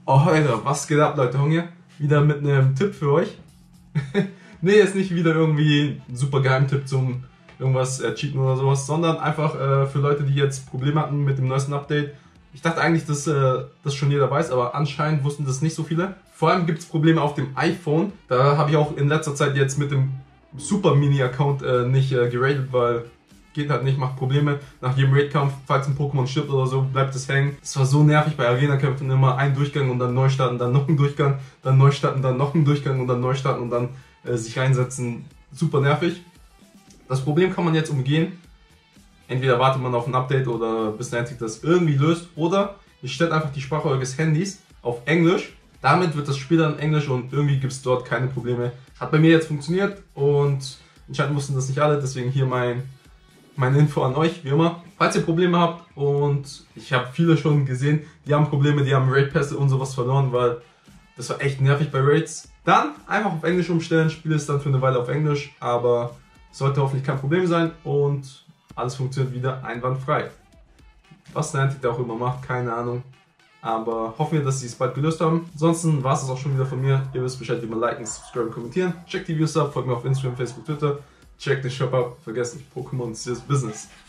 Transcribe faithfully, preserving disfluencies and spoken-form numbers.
Oh, Alter, was geht ab, Leute? Hunger? Wieder mit einem Tipp für euch. Ne, ist nicht wieder irgendwie ein super Geheimtipp zum irgendwas äh, cheaten oder sowas, sondern einfach äh, für Leute, die jetzt Probleme hatten mit dem neuesten Update. Ich dachte eigentlich, dass äh, das schon jeder weiß, aber anscheinend wussten das nicht so viele. Vor allem gibt es Probleme auf dem iPhone. Da habe ich auch in letzter Zeit jetzt mit dem Super Mini-Account äh, nicht äh, geradet, weil geht halt nicht, macht Probleme. Nach jedem Raid-Kampf, falls ein Pokémon stirbt oder so, bleibt es hängen. Das war so nervig bei Arena-Kämpfen, immer ein Durchgang und dann neu starten, dann noch ein Durchgang, dann neu starten, dann noch ein Durchgang und dann neu starten und dann äh, sich reinsetzen. Super nervig. Das Problem kann man jetzt umgehen. Entweder wartet man auf ein Update oder bis Niantic das irgendwie löst, oder ihr stellt einfach die Sprache eures Handys auf Englisch. Damit wird das Spiel dann Englisch und irgendwie gibt es dort keine Probleme. Hat bei mir jetzt funktioniert und anscheinend wussten das nicht alle, deswegen hier mein Meine Info an euch, wie immer. Falls ihr Probleme habt, und ich habe viele schon gesehen, die haben Probleme, die haben Raid-Pässe und sowas verloren, weil das war echt nervig bei Raids. Dann einfach auf Englisch umstellen, Spiel ist dann für eine Weile auf Englisch, aber sollte hoffentlich kein Problem sein und alles funktioniert wieder einwandfrei. Was Niantic da auch immer macht, keine Ahnung. Aber hoffen wir, dass sie es bald gelöst haben. Ansonsten war es das auch schon wieder von mir. Ihr wisst Bescheid, wie man liken, subscriben, kommentieren. Checkt die Views ab, folgt mir auf Instagram, Facebook, Twitter. Check den Shop ab, vergesst nicht, Pokémon ist das Business.